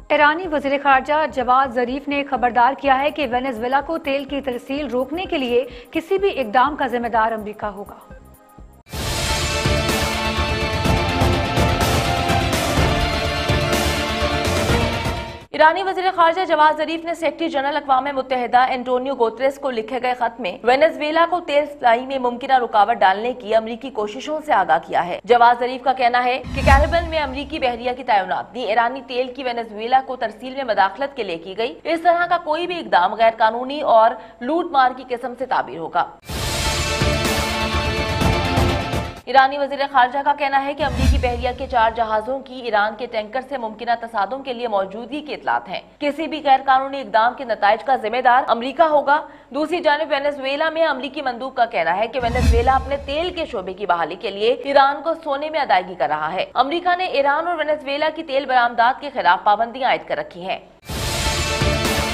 ईरानी वज़ीर ख़ारजा Javad Zarif ने खबरदार किया है कि वेनेज़ुएला को तेल की तरसील रोकने के लिए किसी भी इक़दाम का जिम्मेदार अमरीका होगा। ईरानी वज़ीर ख़ारजा जवाद ज़रीफ ने सेक्रेटरी जनरल अक़वाम मुत्तहिदा एंटोनियो गुतेरेस को लिखे गए खत में वेनेज़ुएला को तेल सप्लाई में मुमकिन रुकावट डालने की अमरीकी कोशिशों से आगाह किया है। जवाद ज़रीफ का कहना है कि कैरिबियन में अमरीकी बहरिया की तैनाती ईरानी तेल की वेनेज़ुएला को तरसील में मदाखलत के लिए की गई। इस तरह का कोई भी इक़दाम गैर कानूनी और लूट मार की किस्म से ताबीर होगा। ईरानी वज़ीर ख़ारजा का कहना है कि अमरीकी बहरिया के 4 जहाज़ों की ईरान के टैंकर से मुमकिना तसादुम के लिए मौजूदगी की इतलात है। किसी भी गैर कानूनी इक़दाम के नताइज का जिम्मेदार अमरीका होगा। दूसरी जानिब वेनेज़ुएला में अमरीकी मंदूब का कहना है कि वेनेज़ुएला अपने तेल के शोबे की बहाली के लिए ईरान को सोने में अदायगी कर रहा है। अमरीका ने ईरान और वेनेज़ुएला की तेल बरामदात के खिलाफ पाबंदियां आयद कर रखी हैं।